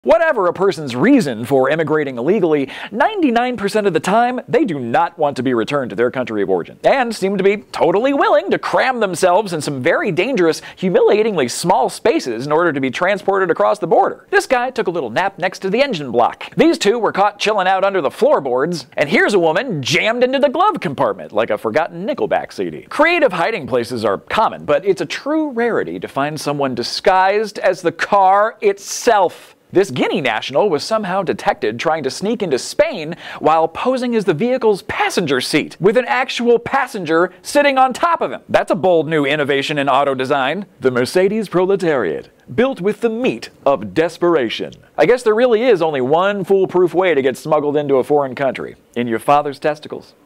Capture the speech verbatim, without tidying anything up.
Whatever a person's reason for immigrating illegally, ninety-nine percent of the time, they do not want to be returned to their country of origin, and seem to be totally willing to cram themselves in some very dangerous, humiliatingly small spaces in order to be transported across the border. This guy took a little nap next to the engine block. These two were caught chilling out under the floorboards, and here's a woman jammed into the glove compartment like a forgotten Nickelback C D. Creative hiding places are common, but it's a true rarity to find someone disguised as the car itself. This Guinea national was somehow detected trying to sneak into Spain while posing as the vehicle's passenger seat, with an actual passenger sitting on top of him. That's a bold new innovation in auto design. The Mercedes proletariat, built with the meat of desperation. I guess there really is only one foolproof way to get smuggled into a foreign country: in your father's testicles.